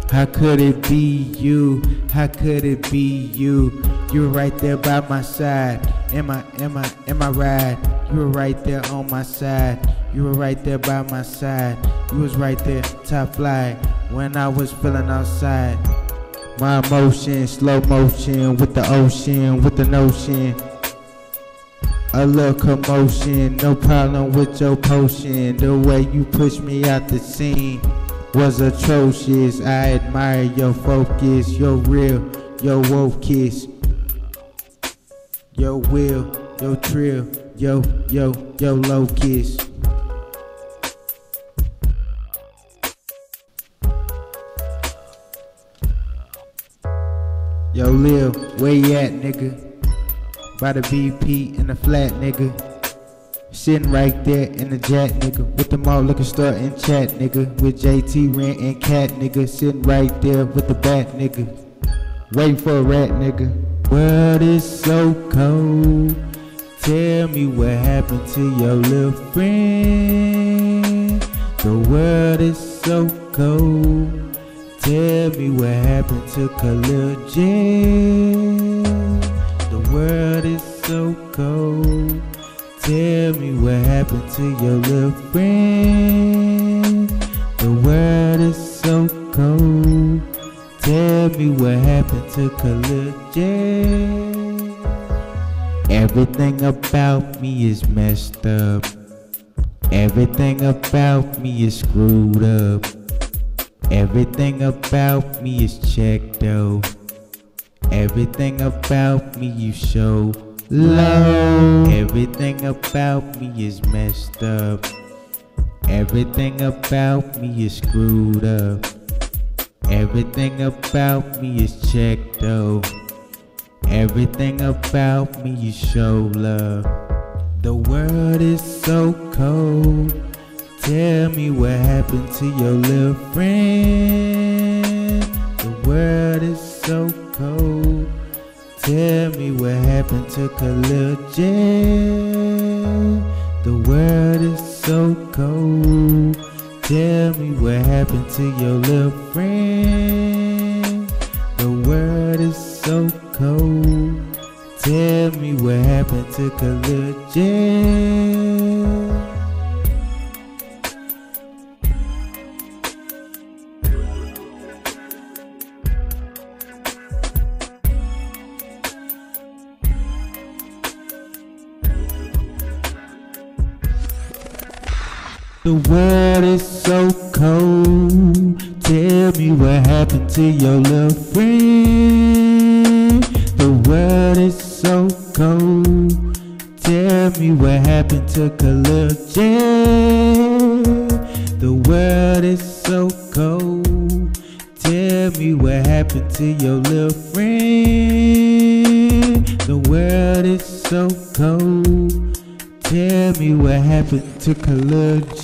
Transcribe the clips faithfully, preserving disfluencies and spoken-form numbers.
How could it be you? How could it be you? You were right there by my side. In my, in my, in my ride. You were right there on my side. You were right there by my side. You was right there, top flight, when I was feeling outside. My emotion, slow motion, with the ocean, with the notion. A little commotion, no problem with your potion. The way you pushed me out the scene was atrocious. I admire your focus, your real, your woke kiss, your will, your trill, yo, yo, yo, low kiss. Yo, Lil, where you at, nigga? By the B P in the flat, nigga. Sitting right there in the jet, nigga. With the mall liquor store and chat, nigga. With J T, Rent, and Cat, nigga. Sitting right there with the bat, nigga. Waiting for a rat, nigga. World is so cold. Tell me what happened to your little friend. The world is so cold. Tell me what happened to Khalil J. The world is so cold. Tell me what happened to your little friend. The world is so cold. Tell me what happened to Khalil J. Everything about me is messed up. Everything about me is screwed up. Everything about me is checked out. Everything about me you show low. Everything about me is messed up. Everything about me is screwed up. Everything about me is checked out. Everything about me you show love. The world is so cold. Tell me what happened to your little friend. The world is so cold. Tell me what happened to Khalil J. The world is so cold. Tell me what happened to your little friend. The world is so cold. Tell me what happened to Khalil J. The world is so cold. Tell me what happened to your little friend. The world is so cold. Tell me what happened to Khalil J. The world is so cold. Tell me what happened to your little friend. The world is so cold. Tell me what happened to Khalil J.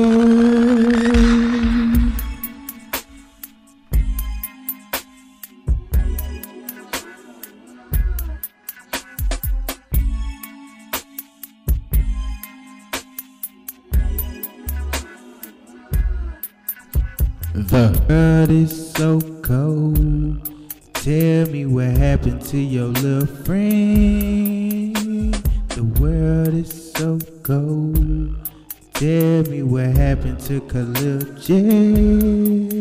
The world is so cold. Tell me what happened to your little friend. The world is so cold. Tell me what happened to Khalil J.